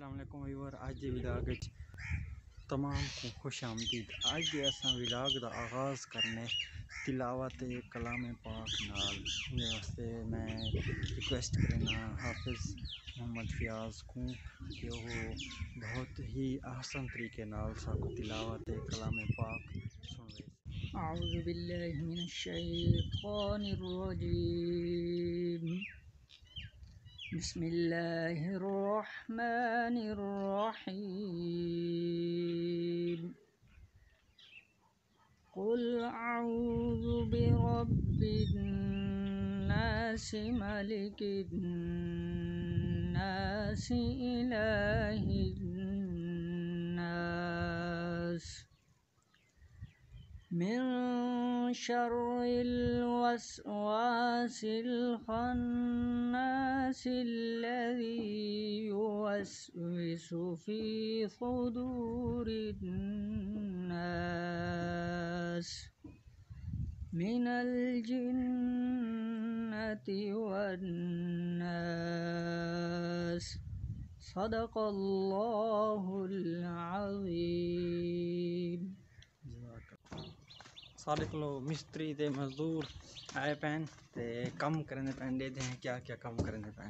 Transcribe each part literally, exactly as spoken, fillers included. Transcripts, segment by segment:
अस्सलाम वालेकुम व्यूअर। आज के विलाग तमाम को खुश आमदीद। आज के असां विलाग का आगाज़ करने तिलावत कलाम पाक नाल वास्ते मैं रिक्वेस्ट करना हाफिज़ मोहम्मद फ़ियाज़ को कि वो बहुत ही आसान तरीके नाल साकू तिलावत कलाम पाक सुनवे। अऊज़ु बिल्लाहि मिनश शैतानिर रजीम। बिस्मिल्लाहिर रहमानिर रहीम। कुल अऊज़ु बिरब्बिन नास मलिकिन नास इलाहिन नास मिन शर्रिल वस्वासिल खन्नास अल्लज़ी युवस्विसु फ़ी सुदूरिन नास मिनल जिन्नति वन नास। सदक़ल्लाहुल अज़ीम। सारे को मिस्त्री ते मजदूर आए पैन ते कम करने पैन देते हैं। क्या क्या कम करने पैन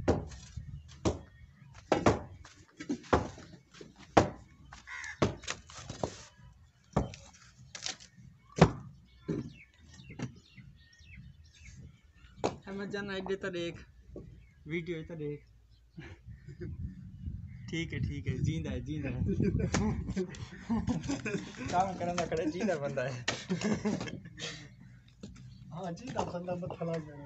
मैं जाना एक तो देख वीडियो तो देख। ठीक है ठीक है जींदा है जींदा है काम करना खड़े जींदा बंदा है। हाँ जींदा बंदा मत फला गया।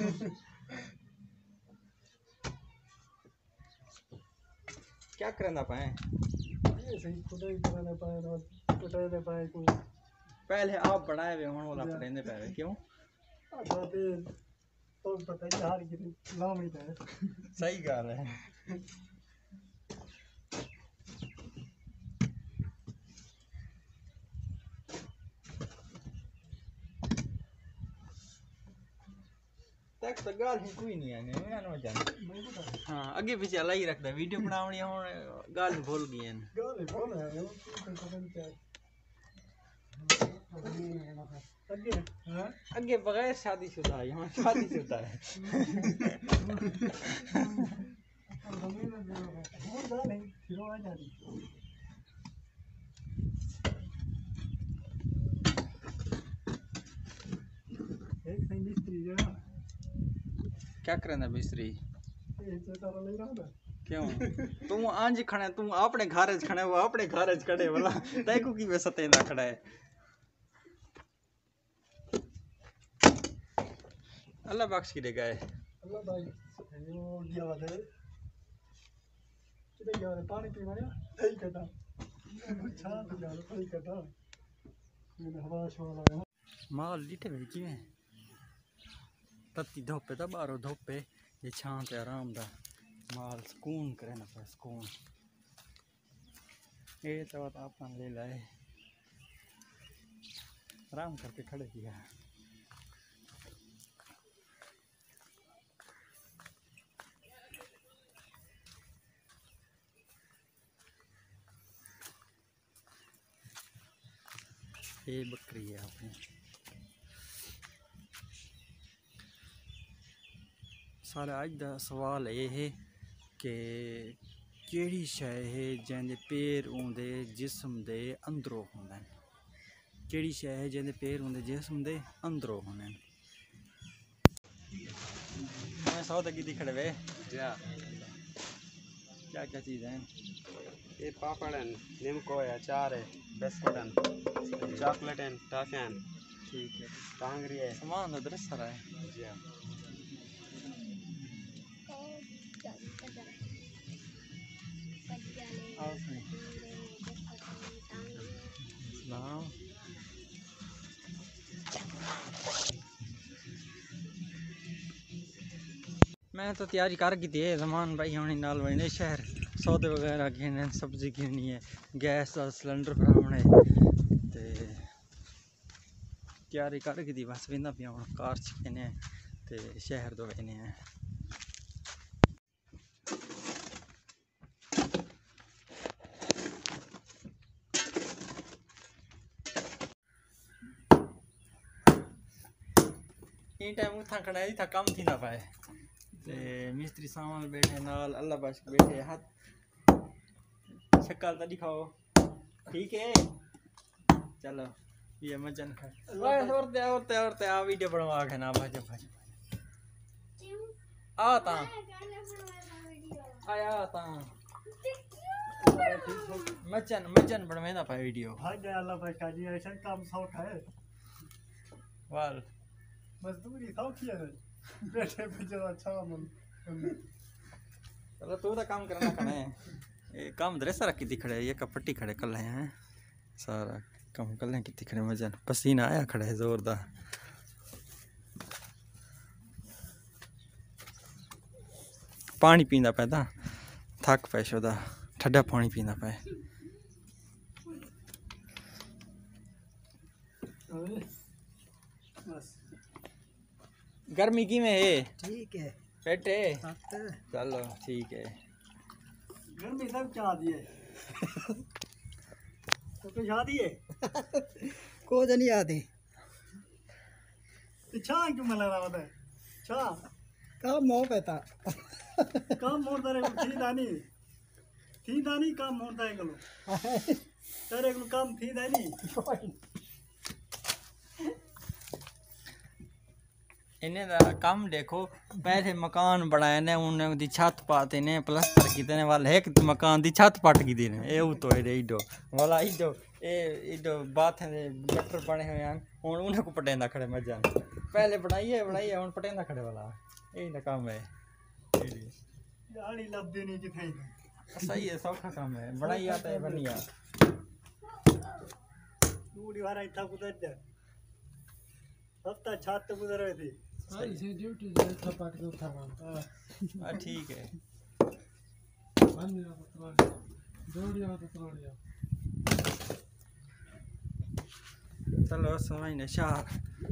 क्या करना पाए ये सही खुदा ही करना पाए और पटाने पाए को पहले आप बढ़ाए हुए होने वाला पढ़ने पाए क्यों आते तो पता ही हार की नाम ही था। सही गाल है। तक तो गाल ही कोई नहीं है मैं ना जान। हां आगे पीछे अला ही रखदा वीडियो बनावनी हुन गाल भूल गई है। गाल ही भूल है वो तो पता नहीं क्या आगे हां आगे बगैर शादीशुदा है यहाँ शादीशुदा है। वो गाल नहीं फिर आ जाती एक सही मिस्त्री जो है क्या करना मिस्त्री ये तो तारा नहीं रहा क्यों तू आंज खड़ा तू अपने घर च खड़ा वो अपने घर च खड़े वाला तै को की सतेंदा खड़ा है। अल्लाह बख्श की देगा है अल्लाह भाई वो दिया वाला है किधर गया पानी पीवा या सही कटा छान तो जा सही कटा मैंने हवा छोड़ा है माल लीटे में किवें तत्ती धोपे ता बारो धोपे ये छां ते आराम दा माल सुकून करे ना पे सुकून ये तो बात आपन ले लाए आराम करके खड़े किया। ये बकरी है अपनी सारा अज का सवाल ये है कि केड़ी शै है जैसे पैर उनके जिस्म के अंदरों होंगे केड़ी शै है जैसे पैर उनके जिस्म के अंदरों होंगे। मैं सौ तक की खड़े वे क्या क्या चीज़ है ये पापड़ है निमको है अचार है बिस्कुट है चॉकलेट है टॉफियाँ हैं। ठीक है टांगरी है सामान तो दरस सारा है जी हाँ। सलाम मैं तो तैयारी कर की थी जमान भाई होनी नाल वने शहर सौदे वगैरह घेने सब्जी घेनी है गैस का सिलेंडर भरावना है ते तैयारी कर की थी बस वेंदा पिया हुन कार छिकने ते शहर तो वेने हैं। इन टाइम उठा खड़ा है था कम थी ना पाए ते मिस्त्री सामान बैठे नाल अल्लाह बख्श बैठे हाथ शक्ल तो दिखाओ ठीक है चलो ये मजन है ओए औरते औरते औरते आ वीडियो बनवा के ना भाज भाज आ ता आया ता मचन मचन बनवेंदा पा वीडियो भाई अल्लाह भाई का जी ऐसा काम शौक है वाल मजदूरी शौक है बैठे बैठे अच्छा मन चलो तू तो काम करना खड़े ये काम ड्रेस रखी थी खड़े ये कपट्टी खड़े कर रहे हैं सारा काम कर लें कितनी खड़े मजन पसीना आया खड़े है जोरदार पानी पींदा पे था थक पे शोदा ठंडा पानी पींदा पे बस गर्मी की में है ठीक है बैठे चलो ठीक है गर्मी सब चाह दिए तो कुछ शादी है को नहीं आती छा क्यों मला रहा होता है छा काम मोह पैता काम मोड़ता रहे थी दानी थी दानी काम मोड़ता है कलो तेरे को काम थी दानी इन्हें दा काम देखो पहले मकान बनाए ने उन्हें दी छत पाते ने प्लास्टर कीते ने वाले एक मकान दी छत पट की दी ने ए उ तो ए इडो वाला इडो ए इडो बात है गटर बने हुए हैं हुन उन्हें को पटेंदा खड़े मजान पहले बनाइए बनाइए हुन पटेंदा खड़े वाला ए ना काम है यारी लब देनी किथे सही है सौखा काम है बनाई आता है बनिया दूरी वाला इतना कुदर दे हफ्ता छात तो गुजर रहे थे सारी से ड्यूटी से थपाट के उठा हां ठीक है बंद ना तो जोड़िया तो तोड़िया चलो समय ने शाह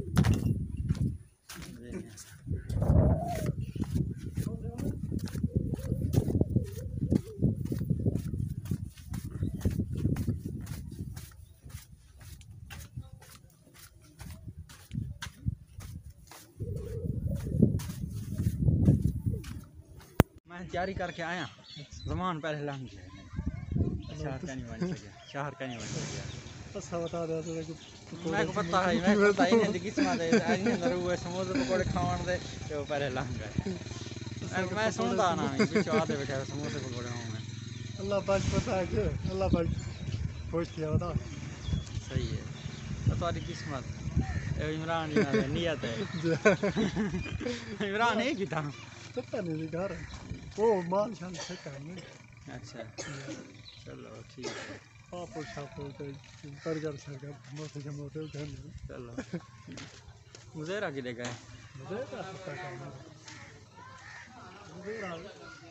तैयारी करके आया जमान पहले लंघ गया शहर का नहीं बन सका शहर का नहीं बन सका बस बता दे तो मैं को पता है मैं पता ही नहीं किस्मत है आज अंदर हुए समोसे पकोड़े खावन दे तो पहले लंघ गए मैं सुनता ना नहीं पीछे आते बैठे समोसे पकोड़े हूं मैं अल्लाह पाक पता है कि अल्लाह पाक खुश किया बता सही है तो तुम्हारी किस्मत इमरान जी ना नियत है इमरान है कि था पता नहीं घर वो माल शान से करने अच्छा चलो ठीक है पापड़ शापड़ के बर्गर शर्गर मोटे के मोटे उधर चलो मुझेरा की देखा है मुझे का पता करना मुझे राव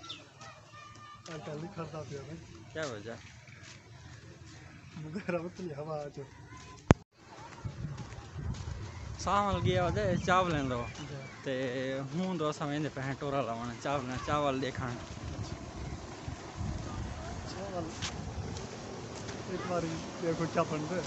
अंकल लिखता पिया भाई क्या वजह मुझे राव तो हवा आज चावल गया वजह चावल लें दो ते हूँ दो समय पे हैं टोरा लावन चावल चावल देखा चावल एक बार देखो चापन पे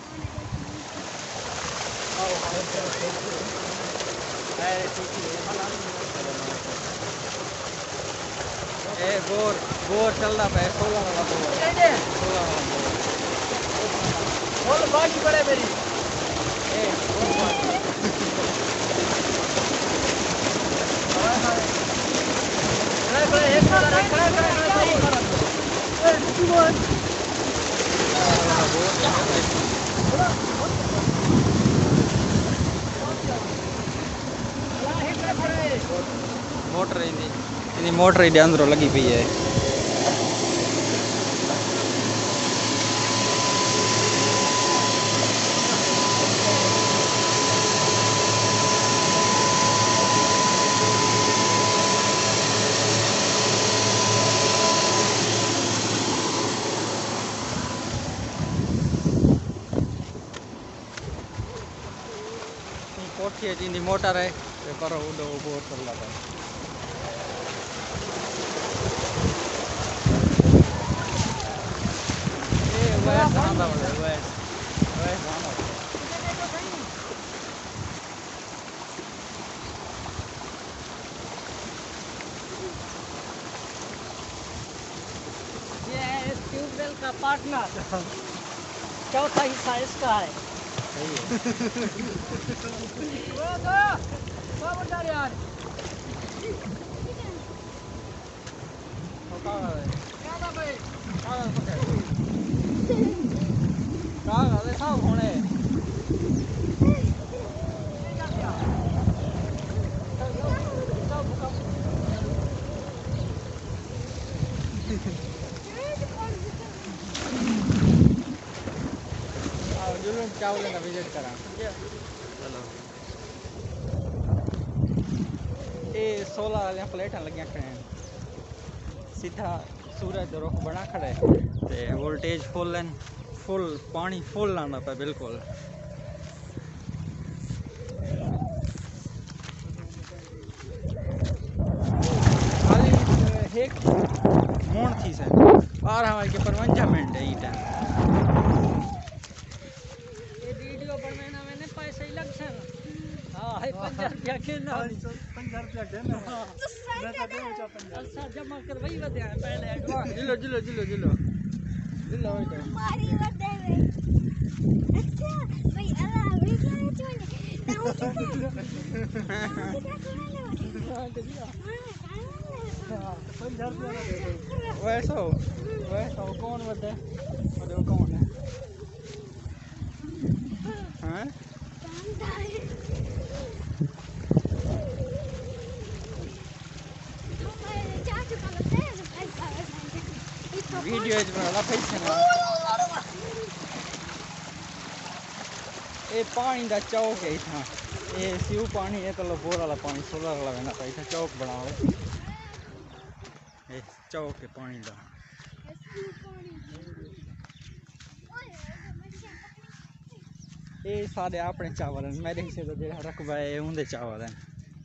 ए बोर बोर चल रहा है सोलह वाला बोर सोलह वाला बोर बोल बाकी पड़े मेरी ए मोटर इन मोटर इधर अंदर लगी पई है कोठी है जिंदी मोटर है पर उडो बोर कर लगा ए वैस आंदा बड़े वैस वैस आंदा का पार्टनर, चौथा हिस्सा इसका है। सही है। वो तो सब उधर यार। तो कागज है। क्या था भाई? कागज पकड़। कागज है सब होने। आओ जुलूम चावल का विजिट करा। चलो। ये सोलह वाली प्लेटां लगियां खड़े हैं। सीधा सूरज का रुख बना खड़े ते वोल्टेज फुल है, फुल पानी फुल आना पे बिल्कुल। खाली एक मोड़ थी से बारह हमारे के परवंजा मिनट है ई टाइम। ये वीडियो बनने ना मैंने पैसे ही लग से ना। हाँ है पंजा रुपया के ना। पंजा रुपया देना मैं तो दे मुझे पंजा अच्छा जमा कर वही बता है पहले एडवांस। जिलो जिलो जिलो जिलो जिलो हो तो हमारी बर्थडे में अच्छा भाई अल्लाह भी करे चोने ताऊ किसे हाँ तो दिया। पंजा रुपया दे दो। वैसा हो वैसा हो कौन बता और वो कौन है? हाँ वीडियो बना पैसे ना ये पानी का चौक है इतना ये सिव पानी है तो बोर वाला पानी सोलर वाला बना था इतना चौक बना हुआ ये चौक है पानी का। ये सारे अपने चावल हैं मेरे हिस्से का जो रकबा है उनके चावल हैं।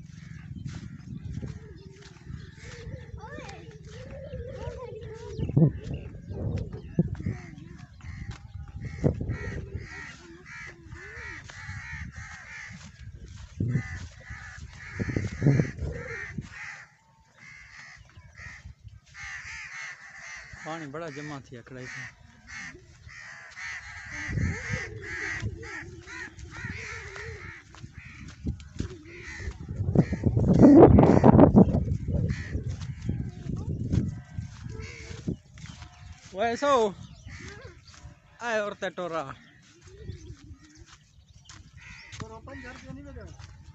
पानी बड़ा जमा थी कड़ाई से। वैसो आए और टोरा पंजा रुपया नहीं देगा।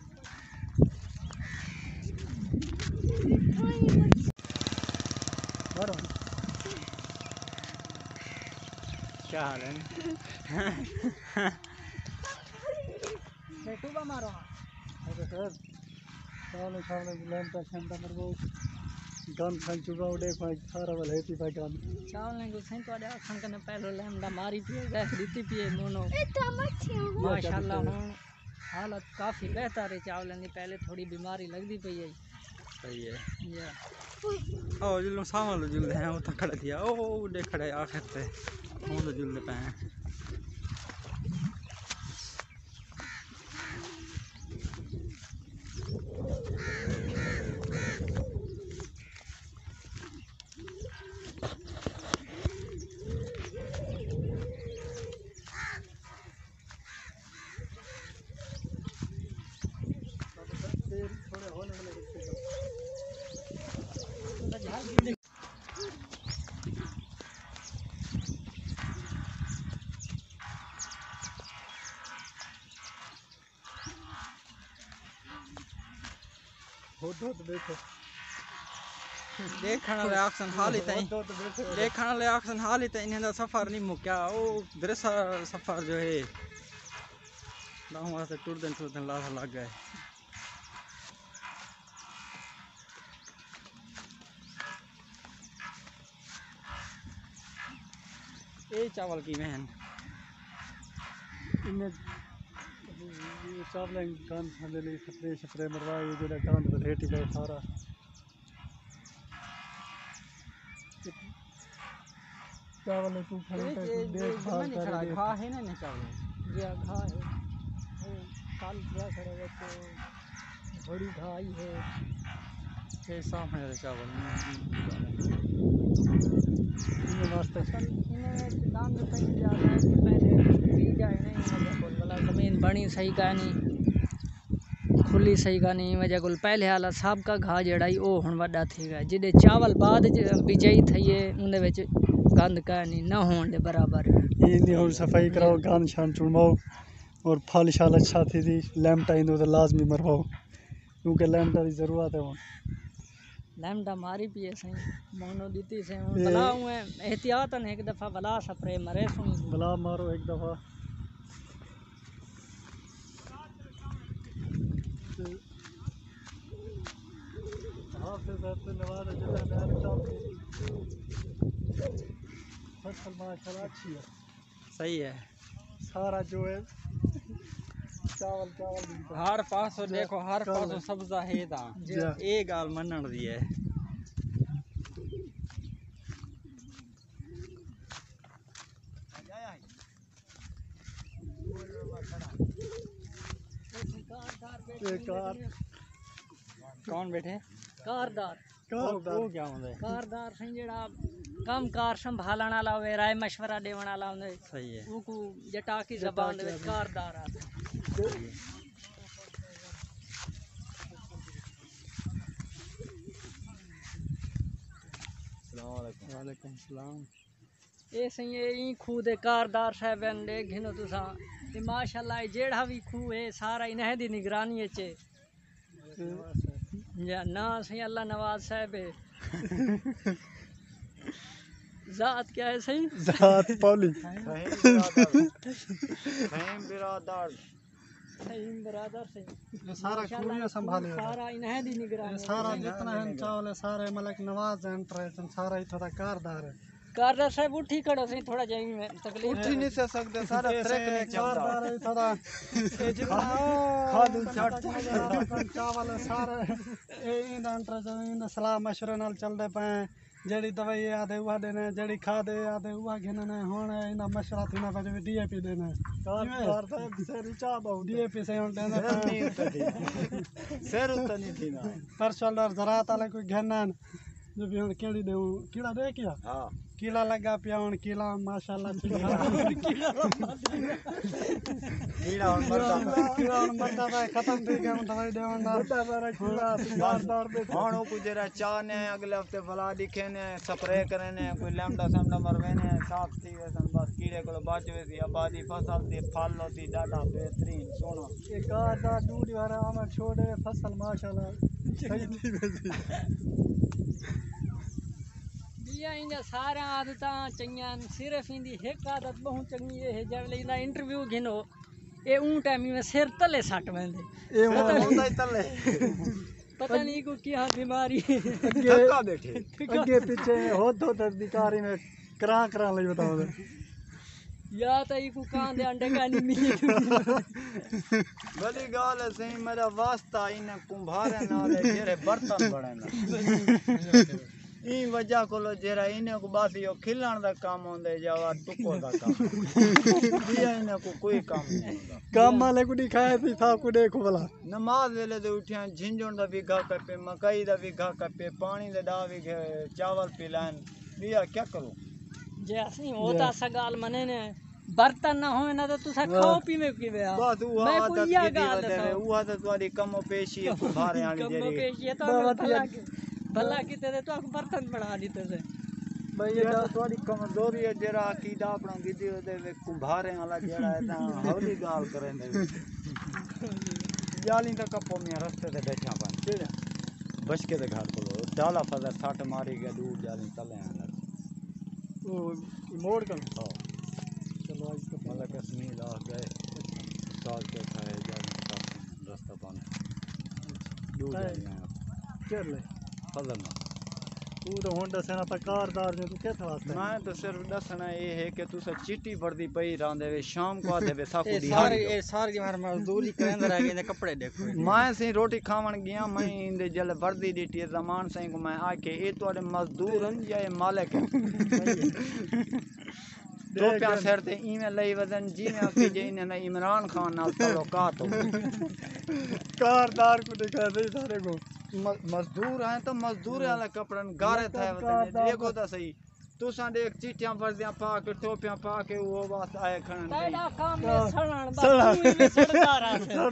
क्या हाल है? बेटू बा मारो। अरे सर सामने सामने लैंप का क्षमता पर वो गन खान चुका उड़े पाँच सारा वाला हेती था गन चावल ने गुस्से तो आया खान करने पहले लैमडा मारी पिए गए रीति पिए मोनो माशाल्लाह हूँ हालत काफ़ी बेहतर है। चावल ने पहले थोड़ी बीमारी लगती पई है। सही है। ये ओ जुल्लो सामने जुल्ले हैं वो तक खड़े दिया ओ देख खड़े आखिर पे वो तो जुल्ले पे हैं। थोड़े होने वाले फोटो तो देखो देखने वाले ऑक्शन हाल ही ताई देखने वाले ऑक्शन हाल ही ताई इन्हें सफ़र नहीं मुक्या वो दृश्य सफ़र जो है गाँव वास्ते टुरदन टुरदन लासा लग गए। ये चावल की महन इन्हें चावल कान खाने लिए स्प्रे स्प्रे मरवा ये जो कान पर हेटी गए सारा चावल तू खाने का देखभाल कर रही है। घा है ना चावल ये घा है वो काल किया खड़े बच्चे बड़ी घाई है। छः सात मेरे चावल ये वास्ते इन्हें दाम तो सही ज़्यादा है कि पहले बीज आए नहीं वजह को वाला ज़मीन बनी सही का नहीं खुली सही का नहीं वजह को पहले हाल सब का घा जड़ा ही वो हुण वड्डा थी गया जिदे चावल बाद बिजाई थी है उनदे विच गंद का नहीं ना होने दे बराबर इनकी हुण सफाई कराओ गंद शान चुनवाओ और फल शाल अच्छा थी थी लैम्पटा इंदो तो लाजमी मरवाओ क्योंकि लैम्पटा की ज़रूरत है हुण लैम्पटा मारी पिए सही मोनो दीती से हुण बला हुए एहतियातन एक दफ़ा बला स्प्रे मरे सुई बला मारो एक दफ़ा फसल माशाल्लाह अच्छी है सही है सारा जो है चावल चावल हर पासों देखो हर पासों सब्जा है ता जी। ये गाल मनण दी है कार कौन बैठे कारदार वो वो क्या होंगे कारदार सही जेड़ा कम कार संभालण वाला होवे राय मशवरा देवण वाला होंदे सही है उनको जटा की जबान दे विच कारदार आते वालेकुम सलाम ये सही है ई खूह दे कारदार साहब ने घिनो तुसा ते माशाल्लाह जेड़ा भी खूह है सारा इन्हें दी निगरानी च या ना सही अल्लाह नवाज साहब है जात क्या है सही जात पौली फहीम बिरादर सहीम बरादर सही सारा खूह संभाले सारा इन्हें दी निगरानी सारा जितना है चावल है सारे मलक नवाज एंटर है सारा ही थोड़ा कारदार है कारदार साहब उठी खड़ो सही थोड़ा जाई में तकलीफ उठ ही नहीं से सकते सारा ट्रैक नहीं चलता कारदार है थोड़ा खाद छट चावल है सारे ए इन एंटर जो इन सलाह मशवरे नाल चलदे पे जेड़ी दवाई आदे उहा देने जेड़ी खाद आदे उहा घेने हुण इन मशवरा थी ना पे डीएपी देने कारदार से ऊंचा बहु डीएपी से हुण देने सिर उत नहीं थी ना परसों ज़रात वाले कोई घेना जो भी हुण केड़ी देऊं कीड़ा दे क्या हां कीड़ा लगा पिया हुण कीड़ा माशाल्लाह कीड़ा कीड़ा हुण मरदा कीड़ा हुण मरदा है खत्म थी गया हुण दवाई देवण ना कीड़ा कारदार दे हुण को जरा चाह ने अगले हफ्ते भला दिखे ने स्प्रे करे ने कोई लैम्डा सैम्डा मरवे ने साफ थी वैसन बस कीड़े को बच वे थी आबादी फसल थी फल होती डाटा बेहतरीन सोना ये कारदार दूध वाला आम छोड़े फसल माशाल्लाह सही थी वैसी बिया इंजा सारा आदतां चंगियां सिर्फ इंदी एक आदत बहुत चंगी है जब इंदा इंटरव्यू घिनो ए ऊं टाइम में सिर तले सट वेंदे ए होंदा ही तले पता नहीं को क्या बीमारी धक्का बैठे अगे पीछे होत होत अधिकारी में करा करा लई बताओ या तो ई को कां दे अंडे का नहीं मिली बड़ी गाल है सही मेरा वास्ता इन कुंभारे नाल जेरे बर्तन बने ना ई वजह कोलो जेरा इने को बस यो खिलाण दा काम होंदे जावा टुको दा काम दिया इने को कोई काम नहीं होंदा काम वाले को दिखाए थी था को देखो भला नमाज वेले दे उठिया झिंझुण दा विघा कपे मकई दा विघा कपे पानी दे डा विघे चावल पिलान दिया क्या करूं जे असली होता सगाल मने ने बर्तन ना होए ना तो तुसा खाओ पीवे किवे आ बस वो मैं आदत कोई या कीती गाल वदे दसाओ वो आदत वाली कमो पेशी है कुंभारे आनी कम जेरी पेश ये तो हमें भला के भला की तेरे तो आप बर्तन बना देते से भाई ये तो थोड़ी कमजोरी है जेरा अकीदा अपना गिदी दे वे कुंभारे वाला जेड़ा है ता हौली गाल करे ने जाली तक कपो में रास्ते ते बैठा पन केड़ा बचके दे घर को डाला फजा सट मारी गया दूर जाली तले आना ओ मोड़ कर हां चलो आज तो मतलब कश्मीर आ गए साल के खाए जाली रास्ता बंद दूर जाली कर ले फजल तू तो हुण दसना ता कारदार जो तू के वास्ते मैं तो सिर्फ दसना ये है कि तुसा चिट्ठी पड़दी पई रांदे वे शाम को आदे वे साकू ये दी सारे ये सारे की मार मजदूरी करेंदे रह गए कपड़े देखो मैं से रोटी खावन गया मैं इंदे जल वर्दी दी जमान से को मैं आके ए तोड़े मजदूर हन या ये मालिक है दो प्या सिर ते इवें लई वदन जिवें कि जे इने इमरान खान नाल ताल्लुकात हो कारदार को दिखा दे सारे को म- मजदूर हैं तो मजदूर वाले कपड़े गारे थे बताइए देखो तो सही तुसा देख चीटियां वर्दियां पा के टोपियां पा के वो बात आए खड़न तेरा काम में सड़न बस तू ही सड़ता रहा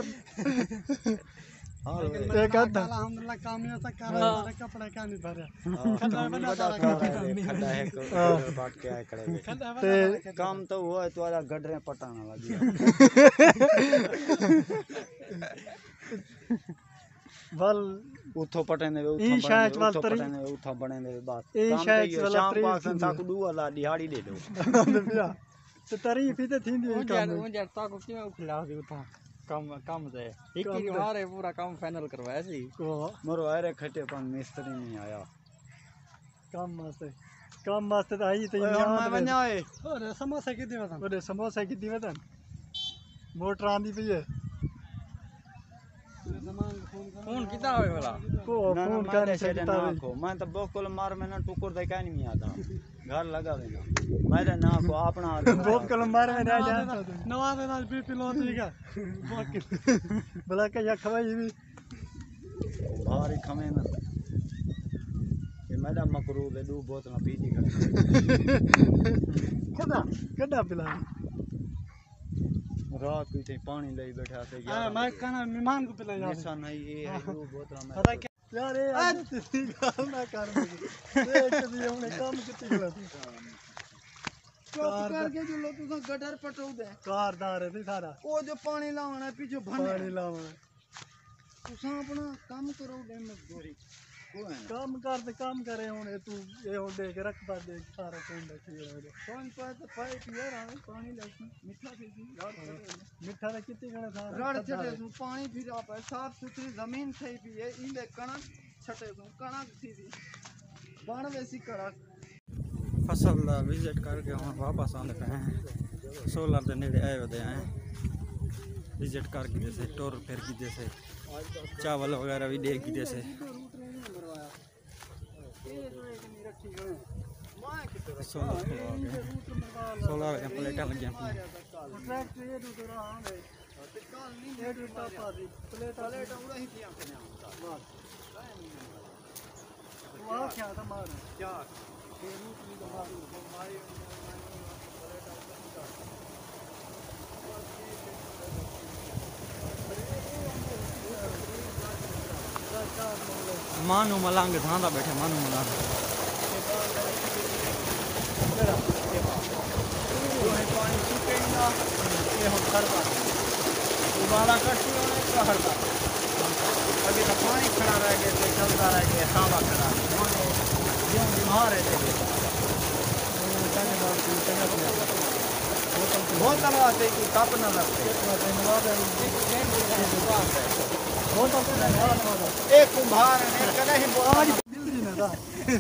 एक आधा अल्हम्दुलिल्लाह काम ऐसा कर रहा है कपड़े का नहीं भरे खड्डा बना खड्डा है को बात के आए खड़े ते काम तो वो है तुम्हारा गडरे पटाना लगी वल उठो पटने वे ई उठो शायद पटने वाल उठो तरी- पटने वे उठो बने वे बात ई काम शायद तो ये वाला शाम तरी पासन थींदी। ताकू दुआ ला दिहाड़ी दे दो तो तारीफ ही तो थींदी है मुंहिंजा काम मुंहिंजा ताको कीअं उखलासी उतां कम कम ते हिकु कम ही ते। मारे पूरा कम फाइनल करवायासी को मरो अरे खटे पर मिस्त्री नहीं आया काम वास्ते काम वास्ते तो आई तो ओए हुन मैं वन्या ए और समोसा कितने वतन और समोसा कितने वतन मोटर आंदी पई है फोन कितना होवे वाला को ना फोन ना कर मैं सकता ना है को मैं तो बोकल मार में ना टुकुर दे का नहीं आता घर लगा देना मेरे ना को अपना बोकल मार में ना जा नवा दे नाल बीपी लो ठीक है भला के या खवाई भी भारी खमे ना ये मेरा मकरू दे दो बोतल पी दी कर कदा कदा पिला रात को इतने पानी ले बैठा थे हां मैं कहना मेहमान को पिला जा ऐसा नहीं ये है दो बोतल में पता क्या यार ये आज तेरी गाल ना कर ये कभी हमने काम कितनी गलत चुप करके जो लो तू गटर पटो दे कारदार है सारा वो जो पानी लावना है पीछे पानी भरने लावा तुसा अपना काम करो दे मजदूरी को है काम कर ते काम करे हुने तू ये हो दे के रख पा दे सारा कौन बैठी है कौन पाए तो पाए यार हमें पानी लगी मीठा थी रात चढ़े मिठा रे कितनी गणे था रात चढ़े सु पानी फिर आप साफ सुथरी जमीन थई पी है इले कणक छटे सु कणक थी थी बण वैसी कड़क फसल का विजिट करके हम वापस आने पे हैं सोलर के नेड़े आए होते हैं विजिट करके जैसे टोर फिर की जैसे चावल वगैरह भी दे की जैसे सोलर को आ गए सोलर के प्लेटा लग गया ट्रैक्टर ये तो रहा है ये तो पापा दी प्लेट प्लेट उड़ा ही दिया कने वाह क्या था मार क्या मानू मलांग धांधा बैठे मानू मलांग पानी सूखेगा ये हम कर पाते दोबारा करती होने तो हर बार अभी तो पानी खड़ा रह गया तो चलता रह गया सावा खड़ा क्यों बीमार है बोतल आते कि कप न लगते एक कुम्हार ने कदे ही बोतल जल्दी ना था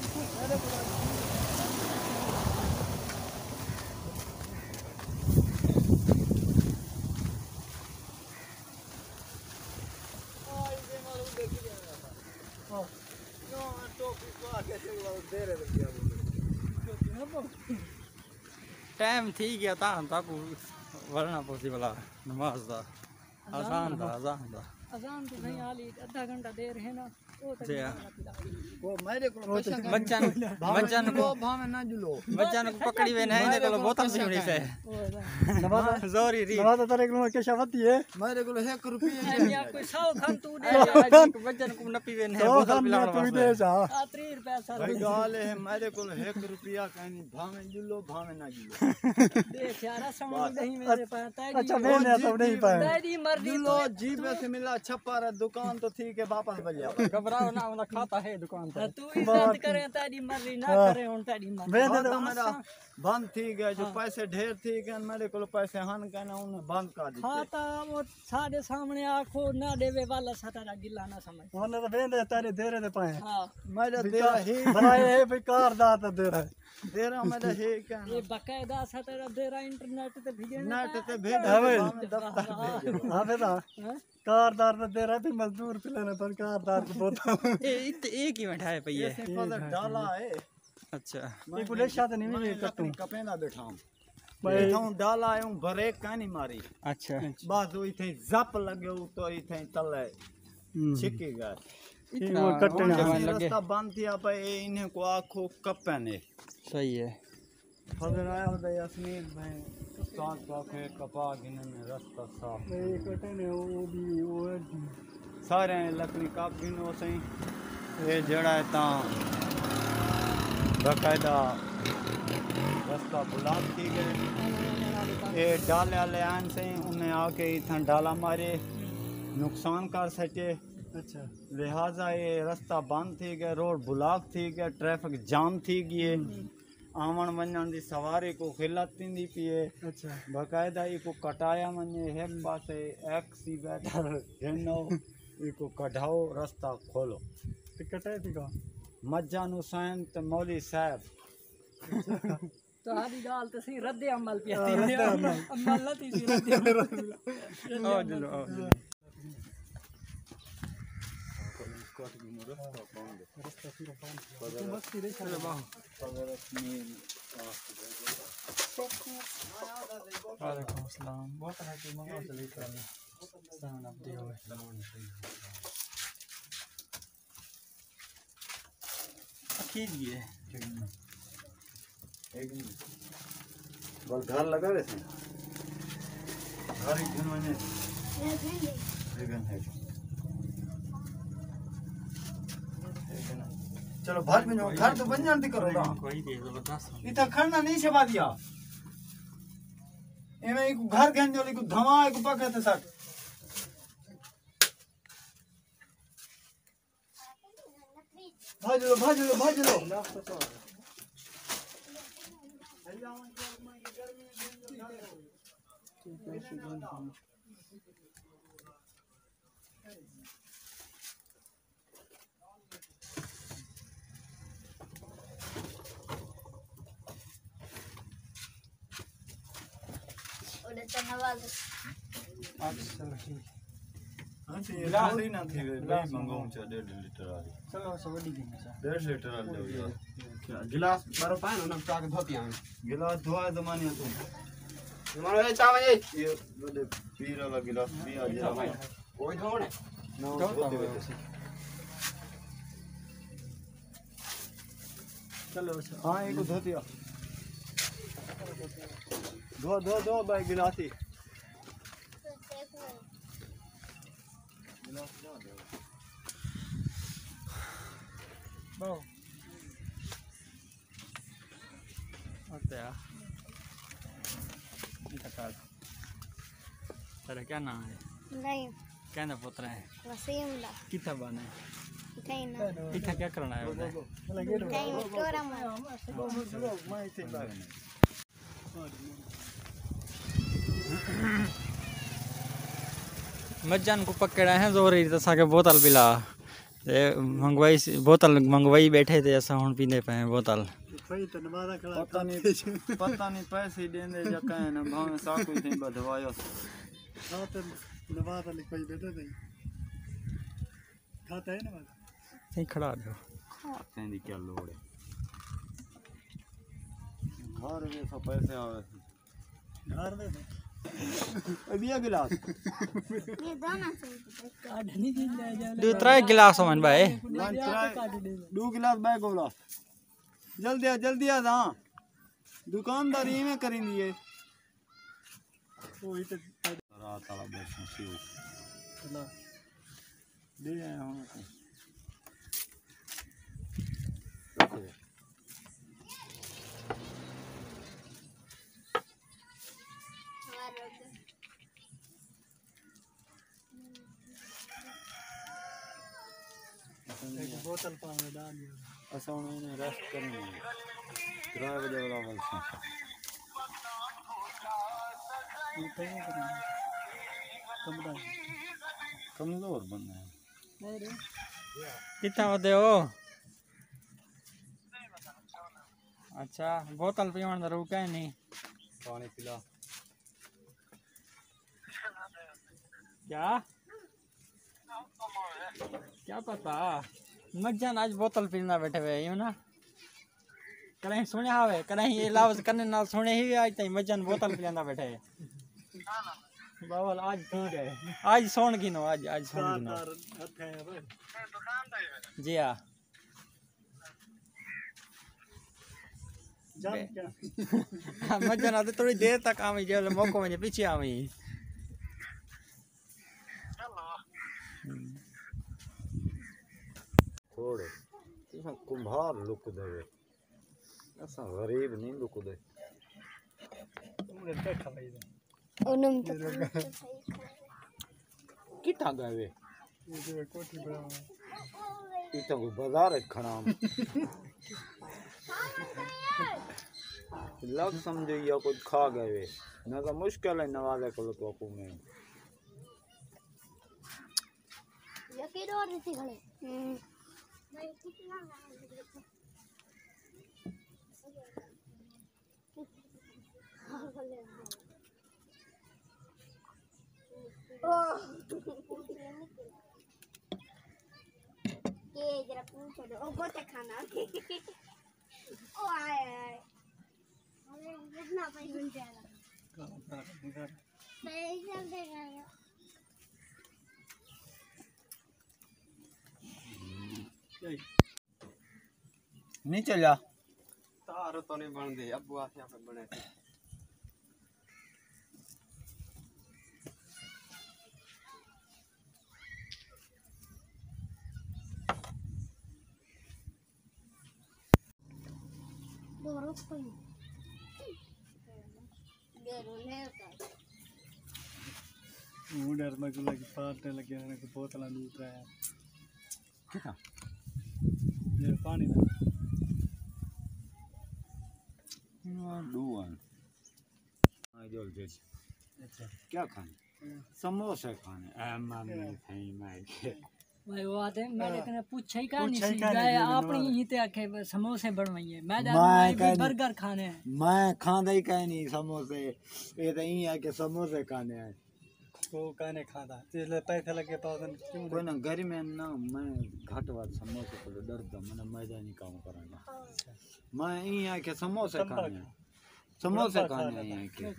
टाइम थी गया था ताकू वरना पॉसिबल नमाज दा आसान था आसान था अजान तो नहीं आली आधा घंटा देर है ना वो तक जी वो मेरे को पैसा बच्चन बच्चन को भावे ना जुलो बच्चन को पकड़ी वे नहीं देखो बोतल से उड़ी से नवादा जोरी री नवादा तेरे को कैसा होती है मेरे को एक रुपये या कोई सौ खम तू दे बच्चन को नपी वे नहीं तो बोतल हम पिलाना तू दे जा आ तीस रुपया भाई सर गाल है मेरे को एक रुपया कहनी भावे जुलो भावे ना जुलो देख यार समझ नहीं मेरे पास तेरी अच्छा मैंने तो नहीं पाया तेरी मर्जी जुलो जीबे से मिला छप्पा रे दुकान तो ठीक है वापस बजा घबराओ ना उनका खाता है दुकान पे तू इज्जत करे तेरी मर्जी ना करे उन तेरी मर्जी मैंने तो तो मेरा बंद थी गया जो पैसे ढेर थी गए मेरे को पैसे हन कहना उन्हें बंद कर दी हाँ ता वो साढ़े सामने आखो ना देवे वाला सतारा गिला ना समझ उन्होंने तो मैंने तेरे देरे दे पाए हाँ मेरा तेरा ही बनाए है भाई कारदार तो दे रहा है तेरा मेरा ही ये कहना बकायदा सतारा दे रहा इंटरनेट पे भेजने नेट ते भेज हाँ भाई। दफ्तर भेज हाँ बेटा कारदार तो दे रहा है मजदूर पिलाने पर कारदार को बोतल ए इत एक ही बैठा है पई है पता डाला है अच्छा ये पुलिस शायद नहीं मिली कटू कपेंदा बैठा हूं भाई बैठा हूं डाला आया हूं ब्रेक का नहीं मारी अच्छा बस वो इथे जप लगे तो इथे तले छिकी गए इतना वो कटने ऊंचे हाँ। बन लगे रास्ता बंद थिया पे इन्हें को आखो कप्पे ने सही है खबर आया होता यास्मीन भाई उस्ताद का के कपा गिनन में रास्ता साफ ये कटने वो भी वो सारे लकड़ी काप गिनो सही ये जड़ा है ता बकायदा रास्ता ब्लॉक थी गए ये डाले वाले आन से उन्हें आके इतना डाला मारे नुकसान कर सके अच्छा लिहाजा ये रास्ता बंद थी गया रोड ब्लॉक थी गया ट्रैफिक जाम थी गई आवन वञण की सवारी को खिलत थी पिए अच्छा बाकायदा इको कटाया वञे एक पासे एक्सीवेटर हिनो इको कढाओ रास्ता खोलो तो कटे थी का मज्जान हुसैन ते मौली साहब तुम्हारी गाल तो सही रद्द अमल पे आती है अमल ना थी सी रद्द अमल आओ चलो आओ चलो रास्ता पूरा बंद तो मस्ती रे चलो बाहु वालेकुम अस्सलाम बहुत है कि मंगाओ चले करना सामान आप दियो अखीर ये एक बल घर लगा वैसे घर ही दिन वने लेकिन है चलो भाग में घर तो बन जानती करो ना कोई दे जबरदस्त इतना खड़ना नहीं छपा दिया एमे एक घर गन जो लिखो धमा एक पकड़ते सक भाज लो भाज लो भाज लो udah tenawal गिलास ही ना थी गिलास मंगाऊं चा डेढ़ लीटर वाली चलो सब बड़ी गिन सा डेढ़ लीटर वाली दो यार गिलास बारो पाए ना नमचा के धोती आवे गिलास धोआ जमाने तुम मारो ए चावे ए ये बड़े पीर वाला गिलास भी आ जाए कोई धोने ना धोते हुए चलो हाँ एक धोतिया धो धो धो भाई गिलासी बाहु होते यार इधर काट तेरा क्या नाम है नहीं क्या ना पुत्र है वसीम ला कितना बने कहीं ना इतना क्या करना है उधर कहीं कोरा में मज्जान को पकड़ा है जोर ही तसा के बोतल पिला ये मंगवाई सी- बोतल मंगवाई बैठे थे ऐसा हुन पीने पे बोतल भाई तो नवादा खड़ा पता नहीं पता नहीं पैसे देने जा कहे ना भाव साकू थे बधवायो हाँ तो नवादा लिख कोई बेटे नहीं खाता है नवादा नहीं खड़ा दो तेरी क्या लोड़ है घर में सब पैसे आवे घर में अभी ये गिलास ये दोनों से काट नहीं दी जा दो त्रै गिलास मन भाई दो गिलास बैग बोला जल्दी आ जल्दी आ हाँ दुकानदारी में करेंगी ये वो ही तो रात वाला बैठना सीव चला दे आए हम एक बोतल पानी डाल दिया असा उन्होंने रेस्ट करेंगे त्रै बजे वाला बल्सा ये कहीं करेंगे कमरा कमजोर बनना है नहीं रे कितना होते हो अच्छा बोतल पीवन दर रुका ही नहीं पानी पिला क्या क्या पता मज्जान आज बोतल पीना बैठे हुए यूं ना कहीं सुने हावे कहीं ये लावज करने नाल सुने ही आज तई मज्जान बोतल पीना बैठे बावल आज ठीक है आज सोन की नो आज आज सोन की नो हथे है भाई जी हाँ जब क्या मजा ना तो थोड़ी देर तक आवी जो मौको में पीछे आवी थोड़े तुम कुंभार लुक दे ऐसा गरीब नहीं लुक दे तुमने देखा भाई ओनम तो सही कितना गए ये कोठी बड़ा इतना कोई बाजार है खड़ा लग समझो या कुछ खा गए ना तो मुश्किल है नवाजे को तो आपको में यकीन और नहीं खड़े मैं कितना ये जरा पूछो दो वो तो खाना ओ आए आए अरे कितना पैसा बन जाएगा पैसा देगा नीचे जा तार तो नहीं बन दे अब आके यहाँ पे बने थे दो रुपये डेढ़ लेता उधर में गुला की पार्टे लगे हैं कि बोतल लूट रहा है कितना ये पानी में डून आजोल जैसे अच्छा क्या खाने समोसे खाने ऐ मम्मी थई मैं भाई वो आते मैंने कने पूछा ही का नहीं पूछा ही सी का नहीं गए सी, अपनी ही ते आखे समोसे बनवाइए मैं मैं जान कहनी- बर्गर खाने हैं मैं खांदा ही कहीं नहीं समोसे ये तो यही है कि समोसे खाने हैं तो कहने खाता इसलिए पैसे लगे पास क्यों कोई ना घर में ना मैं घट वाट समोसे को डरता मैंने मजा नहीं काम करना मैं यही है कि समोसे खाने हैं समोसे खाने हैं यहाँ के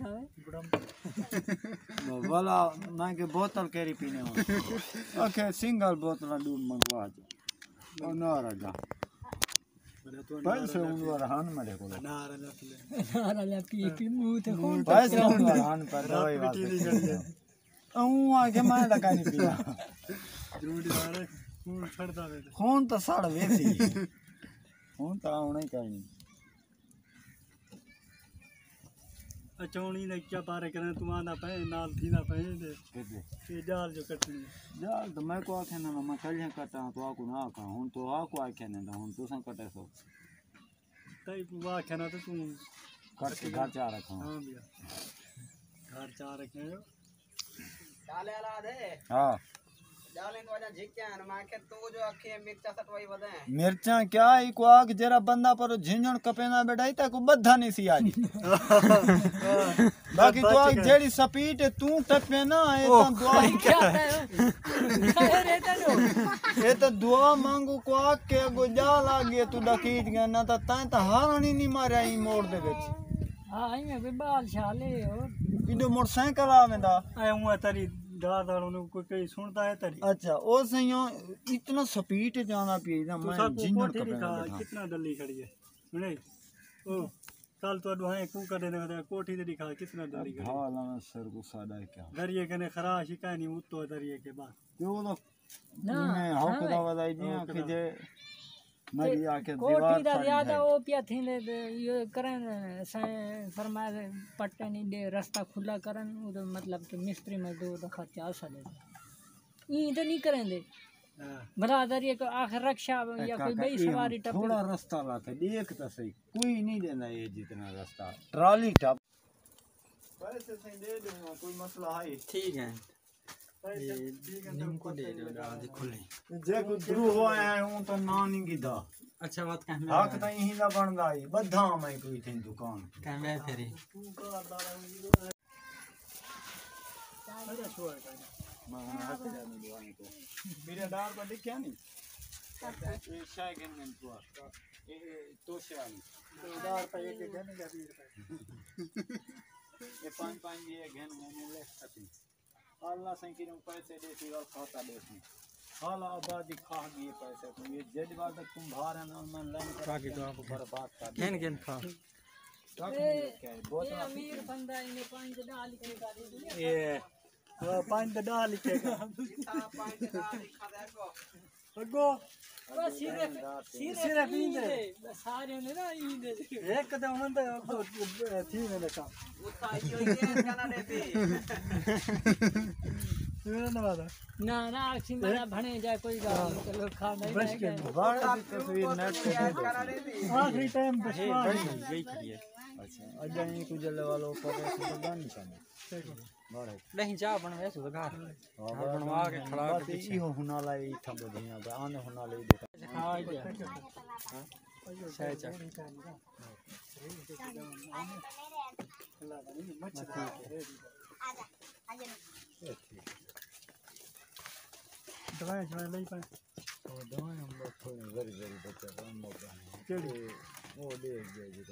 वाला मैं के बोतल कैरी पीने वाला ओके सिंगल बोतल दूध मंगवा दो और ना रहा पैसे उनवर हान मरे को नारा लपले नारा ले पी पी मुंह ते खून पैसे उनवर हान पर दवाई वास्ते अऊं आके मैं लगा नहीं पीना जरूरी नारे खून छड़ता वे खून तो सड़ वेसी खून तो आउना ही चाहिए अचौनी ने क्या पारे करे तुम आना पे नाल थी ना पे दे ये जाल जो कटनी जाल तो मैं को आखे ना मैं कल कटा तो आको ना आका हूं तो आको आखे ना हूं तो सा कटे सो तई वाह कहना तो तू कट के घर जा रखा हां भैया घर चार रखे हो डाले वाला दे हां डाले तो वजह झिक क्या है मैं के तू जो अखी मिर्चा सटवाई वदे मिर्चा क्या ई को आग जरा बंदा पर झिंझण कपेना बैठाई ता को बद्धा नहीं सी आज बाकी तो आग जेड़ी स्पीड तू टपे ना ए तो दुआ क्या है रे तनो ए तो दुआ मांगू को आग के गो जा लागे तू डकीत गया ना ता ता ता हारणी नहीं मारे ई मोड़ दे विच हां आई में भी बाल छाले हो इदो मोटरसाइकिल आवेंदा आए हुआ तेरी दाद वालों कोई कोई सुनता है तेरी अच्छा ओ सही इतना स्पीड जाना पी ना तू मैं सब झिंझण कोठी कपेना दिखा बैठा कितना डल्ली खड़ी है सुने ओ कल तो दुहाए कू कर देने कोठी दे दिखा कितना डल्ली खड़ी है भाला में सर को सादा क्या दरिए कने खराश ही कानी उत्तो दरिए के बाद यो तो ना मैं हक दा वदाई जी हक कि दा। जे मरी आके कोठी दीवार दा साड़ी ज्यादा है। ओ पिया थींदे ये करन से फरमाए पट्टे नहीं दे रास्ता खुला करन उधर मतलब कि मिस्त्री मजदूर दफा चार साल ई तो नहीं करेंगे हां बरादर ये आखिर रक्षा या कोई बई सवारी टप थोड़ा रास्ता लाते देख तो सही कोई नहीं देना ये जितना रास्ता ट्राली टप पैसे सही दे दूंगा कोई मसला है ठीक है ये निम्को दे दो आधे खुले जे को द्रू हो आया हूं तो ना नहीं गिदा अच्छा बात कहने हक तो यही दा बनदा है बद्धा मैं कोई थी दुकान कह मैं फेरी अरे छोड़ कर मैं हक जाने दुआई को मेरे डार पर लिखया नहीं ये शाय गन तो ये तो शाय तो दार पे एक घने का बीर पे ये पांच पांच ये घन मैंने ले सकती हालना से कि पैसे देसी वाल खाता देसी हाला आबादी खा गए पैसे तो ये जज बार तक कुंभार है ना मन लाइन खा के कर बर्बाद कर खेन खेन खा ये अमीर बंदा इन्हें पांच डाल के गाड़ी दिया ये पांच डाल लिखेगा अगो बस सीधे सीधे पींदे सारे ने ना ईंदे एक तो मंद थी मैंने कहा उता यो ये कनाडे पे ना ना ना अक्षी मेरा भने जाए कोई गाल चलो खाना ही नहीं गए बड़ा तस्वीर नेट पे दे दो कनाडे पे आखिरी टाइम बचवा यही करिए अच्छा अजय को जले वालों को तो गान निशान बड़ा नहीं जा बन वैसे तो घर बनवा के खड़ा बात ई हो हुना लाई था बढ़िया बे आने हुना लाई देखा हां जा सही जा दवाई दवाई नहीं पाए और दवाई हम लोग थोड़ी वेरी वेरी बच्चा हम लोग केड़ी वो दे दे जी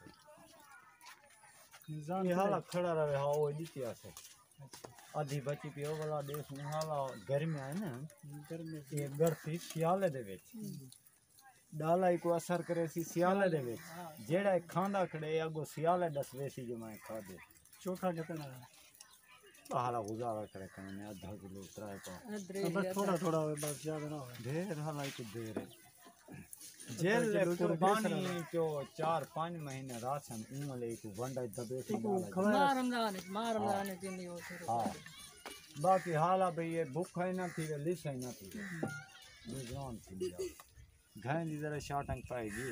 जान ये हाल खड़ा रहे हाँ वो इतिहास है आधी बची पियो वाला देश में हाल गर्मी आए ना गर्मी ये गर्मी सियाले दे विच डालाई को असर करे सी सियाले दे विच जेड़ा खांदा खड़े अगो सियाले दसवे सी जो मैं खा दे चोखा कितना है हाल गुजारा करे कने आधा किलो त्राय को बस थोड़ा थोड़ा बस ज्यादा ना हो ढेर हाल को देर है जेल ले कुर्बानी जो चार पाँच महीने राशन उमले को वंडा दबे से मार रमजान मार रमजान के नहीं हो शुरू हाँ बाकी हाला भाई ये भूख है ना थी लिस है ना थी निगरान थी घाय दी जरा शाटंग पाएगी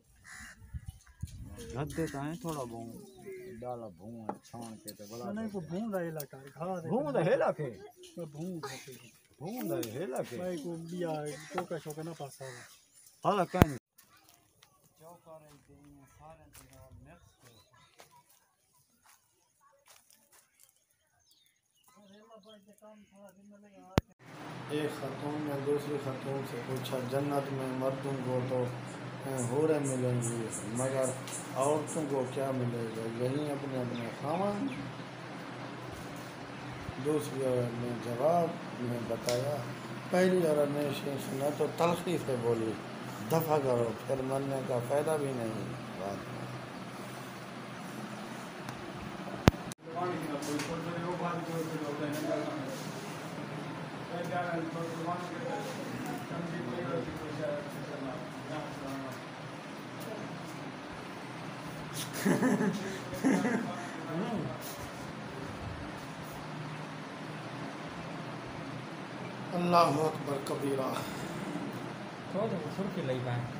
गद्दे का है थोड़ा भूं डाला भूं छान के तो बड़ा नहीं को भून रहा इलाका खा दे भूं दा हेला के भून भूं दा हेला के भाई को बिया चोका चोका ना पासा हाला कानी चौका रे देने सारे तो नेक्स्ट एक खातून ने दूसरी खातून से पूछा जन्नत में मर्दों को तो हूरें मिलेंगी मगर औरतों को क्या मिलेगा यही अपने अपने खावन। दूसरी औरत ने जवाब में बताया पहली औरत ने इसे सुना तो तलखी से बोली दफ़ा करो फिर मरने का फ़ायदा भी नहीं। बात अल्लाह अकबर कबीरा तो सुर्खी लई पाए